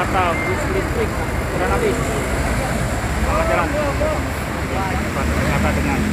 Jakarta bus listrik sudah habis. Selamat jalan. Ternyata dengan